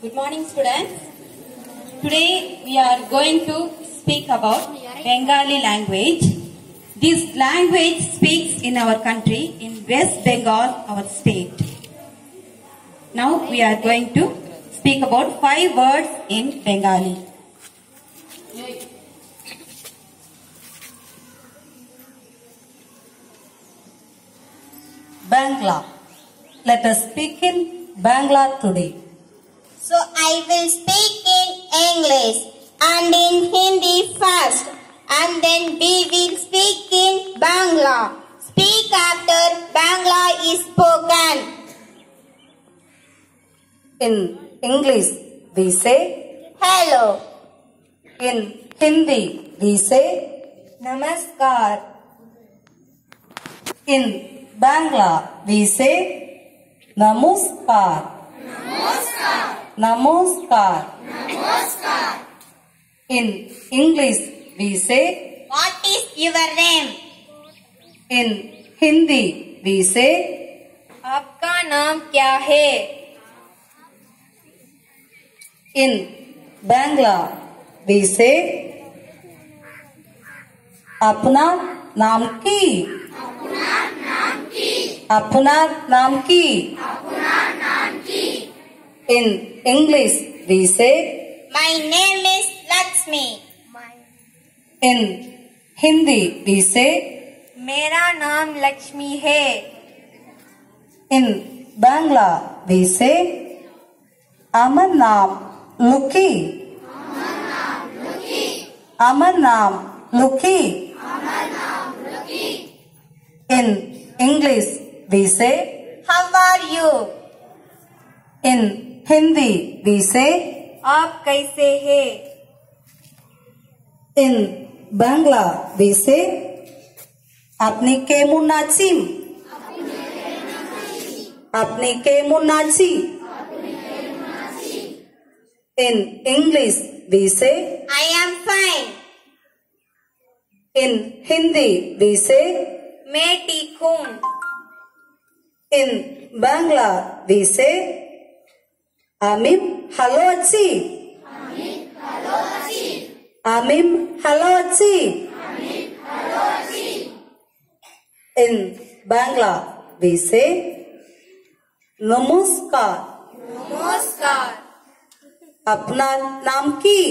Good morning, students. Today we are going to speak about Bengali language. This language speaks in our country, in West Bengal, our state. Now we are going to speak about 5 words in Bengali. Bangla. Let us speak in Bangla today. So I will speak in English and in Hindi first, and then we will speak in Bangla. Speak after Bangla is spoken. In English we say Hello. in Hindi we say Namaskar. In Bangla we say Namaskar. Namaskar. In English we say What is your name? in Hindi we say आपका नाम क्या है? in Bangla we say अपना नाम की अपना नाम की in English we say My name is Lakshmi. in Hindi we say मेरा नाम लक्ष्मी है. in Bangla we say Amar naam Luki. Amar naam Luki. In English we say How are you? in Hindi we say आप कैसे हैं? in Bangla we say apni kemun achi. Apni kemun achi. In English we say I am fine. in Hindi we say मैं ठीक हूँ. in Bangla we say Amim hello achi. Amim hello achi. In Bangla we say Namaskar. नमस्कार. अपना नाम की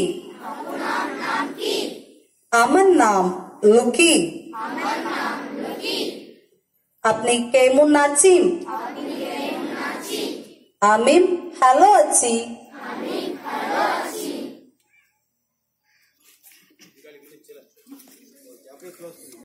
अमन नाम लुकी अपनी केमुन नाचिम आमिम हेलो अच्छी